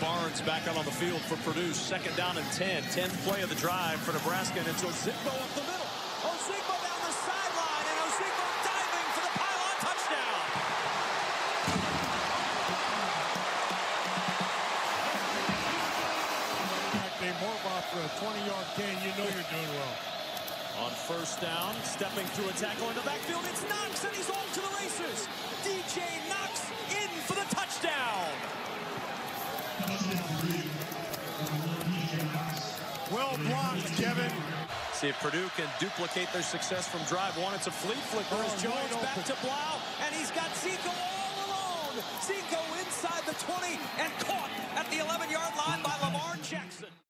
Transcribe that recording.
Barnes back out on the field for Purdue. Second down and 10. 10th play of the drive for Nebraska, and it's Ozigbo up the middle. Ozigbo down the sideline, and Ozigbo diving for the pylon touchdown. They morph off for a 20-yard gain. You know you're doing well. On first down, stepping through a tackle in the backfield, it's Knox, and he's off to the races. DJ Knox in for the touchdown. Well blocked, Kevin. See if Purdue can duplicate their success from drive one. It's a flea flicker as Jones back to Blau, and he's got Zico all alone. Zico inside the 20 and caught at the 11-yard line by Lamar Jackson.